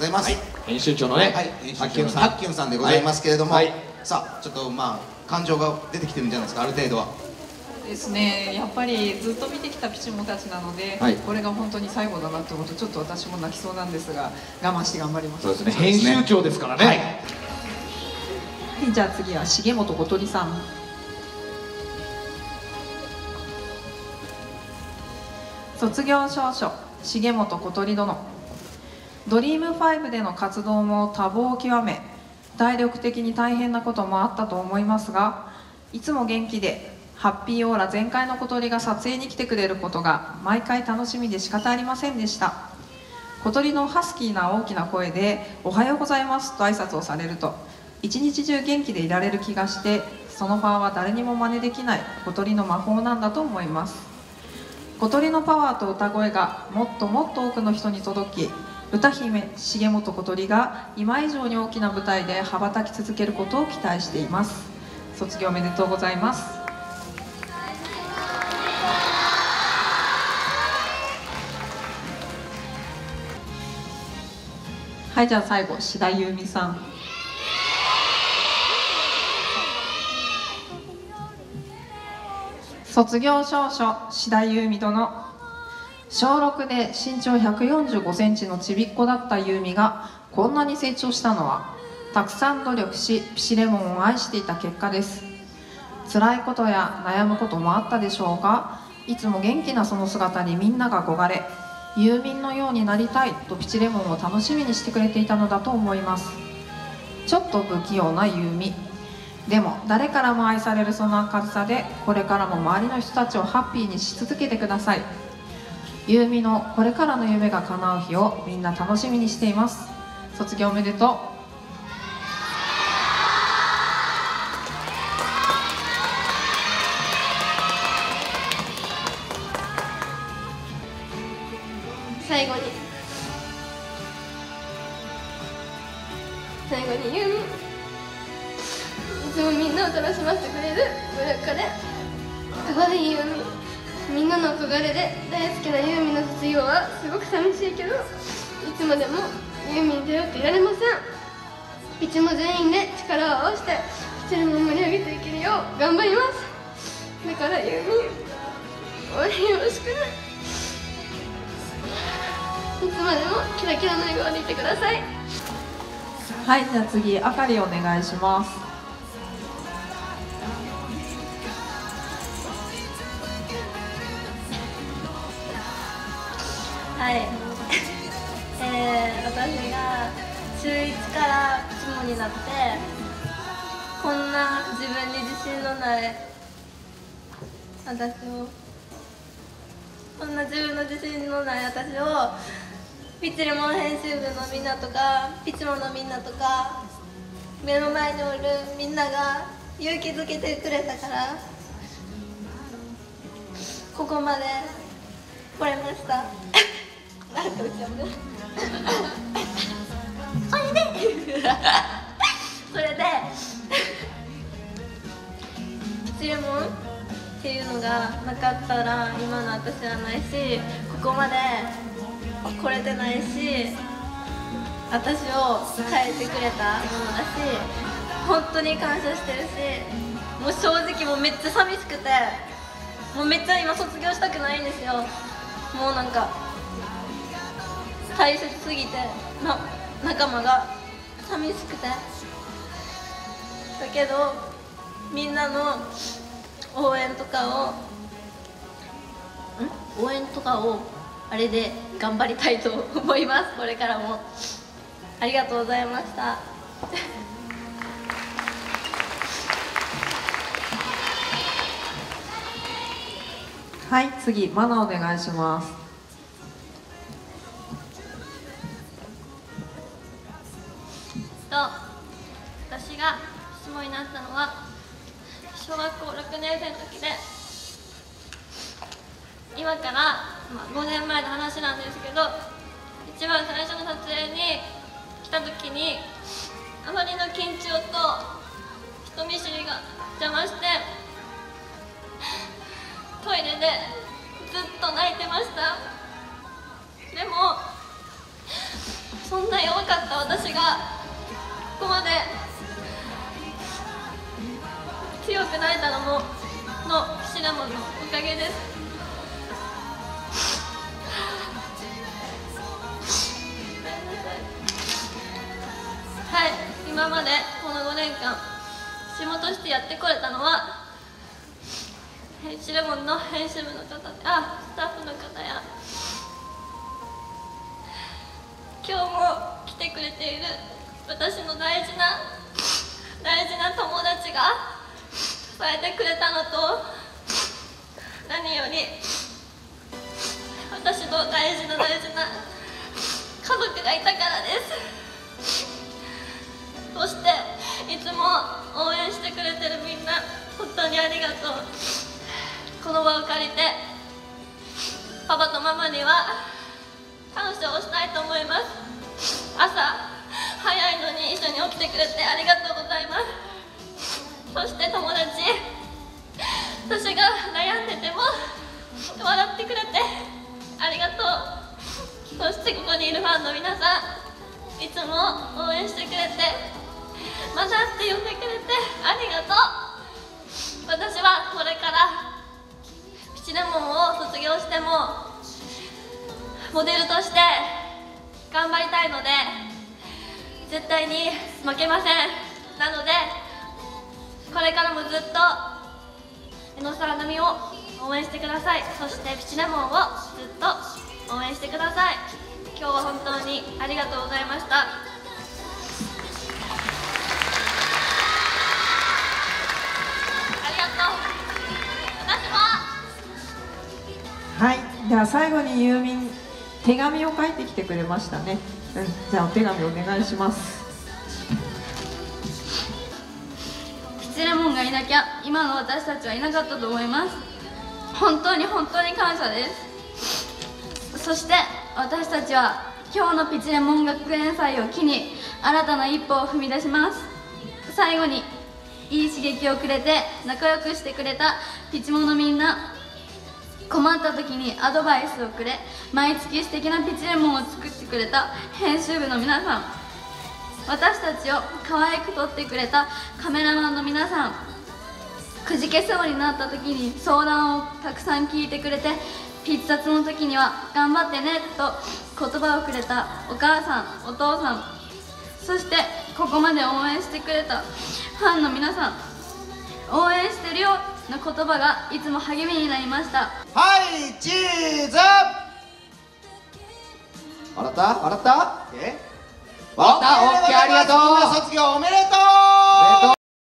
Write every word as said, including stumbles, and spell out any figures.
ざいます。 編集長のね、 編集長のたっきゅんさんでございますけれども、さあちょっとまあ感情が出てきてるんじゃないですか、ある程度は。 ですね、やっぱりずっと見てきたピチモたちなので、はい、これが本当に最後だなって思うとちょっと私も泣きそうなんですが、我慢して頑張ります。 そうですね、編集長ですからね。はい、はい、 じゃあ次は重本小鳥さん。卒業証書重本小鳥殿。ドリームファイブでの活動も多忙を極め、体力的に大変なこともあったと思いますが、いつも元気でハッピーオーラ全開の小鳥が撮影に来てくれることが毎回楽しみで仕方ありませんでした。小鳥のハスキーな大きな声で「おはようございます」と挨拶をされると、一日中元気でいられる気がして、そのパワーは誰にも真似できない小鳥の魔法なんだと思います。小鳥のパワーと歌声がもっともっと多くの人に届き、歌姫重本小鳥が今以上に大きな舞台で羽ばたき続けることを期待しています。卒業おめでとうございます。はい、じゃあ最後志田優美さん。卒業証書志田優美殿。小ろくで身長ひゃくよんじゅうごセンチのちびっこだった優美がこんなに成長したのは、たくさん努力しピチレモンを愛していた結果です。辛いことや悩むこともあったでしょうが、いつも元気なその姿にみんなが憧れ、ユーミンのようになりたいとピチレモンを楽しみにしてくれていたのだと思います。ちょっと不器用なユーミ、でも誰からも愛されるその明るさで、これからも周りの人たちをハッピーにし続けてください。ユーミのこれからの夢が叶う日をみんな楽しみにしています。卒業おめでとう。 最後に最後にユーミン、いつもみんなを楽しませてくれる努力家で可愛いユーミン、みんなの憧れで大好きなユーミンの卒業はすごく寂しいけど、いつまでもユーミンに頼っていられません。ピチも全員で力を合わせてピチレモンを盛り上げていけるよう頑張ります。だからユーミン、応援よろしくね。いつまでもキラキラの笑顔でいてください。 はい、じゃあ次あかりお願いします。 はい、えー、私がしゅういちからピチモになって、こんな自分に自信のない私をこんな自分の自信のない私をピチレモン編集部のみんなとかピチモのみんなとか目の前におるみんなが勇気づけてくれたから、ここまで来れました。なんかうちゃうねそれでそれでピチレモンっていうのがなかったら今の私はないし、ここまで来れてないし、私を変えてくれたものだし、本当に感謝してるし、もう正直もうめっちゃ寂しくて、もうめっちゃ今卒業したくないんですよ。もうなんか大切すぎてな、仲間が寂しくて、だけどみんなの応援とかをん応援とかをあれで頑張りたいと思います。これからもありがとうございましたはい、次マナお願いします。 と私がピチモになったのは小学校ろくねん生の時で、今から、まあ、ごねんまえの話なんですけど、一番最初の撮影に来た時にあまりの緊張と人見知りが邪魔して、トイレでずっと泣いてました。でもそんな弱かった私がここまで強くなれたのものシナモンのおかげです。はい、今までこのごねんかん仕事してやってこれたのはシナモンの編集部の方あスタッフの方や今日も来てくれている私の大事な大事な友達が支えてくれたのと何より私の大事な大事な家族がいたからです。そしていつも応援してくれてるみんな本当にありがとう。この場を借りてパパとママには感謝をしたいと思います。朝早いのに一緒に起きてくれてありがとうございます。そして友達、私が悩んでても笑ってくれてありがとう。そしてここにいるファンの皆さん、いつも応援してくれてマザーって呼んでくれてありがとう。私はこれからピチレモンを卒業してもモデルとして頑張りたいので絶対に負けません。なのでこれからもずっと江野沢波を応援してください。そしてピチレモンをずっと応援してください。今日は本当にありがとうございました。 はい、では最後にユーミン手紙を書いてきてくれましたね。うん、じゃあお手紙お願いします。 ピチレモンがいなきゃ今の私たちはいなかったと思います。本当に本当に感謝です。そして私たちは今日のピチレモン学園祭を機に新たな一歩を踏み出します。最後にいい刺激をくれて仲良くしてくれたピチモンのみんな、困った時にアドバイスをくれ毎月素敵なピチレモンを作ってくれた編集部の皆さん、私たちを可愛く撮ってくれたカメラマンの皆さん、くじけそうになった時に相談をたくさん聞いてくれて必殺の時には頑張ってねと言葉をくれたお母さんお父さん、そしてここまで応援してくれたファンの皆さん、応援してるよの言葉がいつも励みになりました。 はいチーズ。笑った笑ったえ笑った。オッケーありがとう。卒業おめでとう。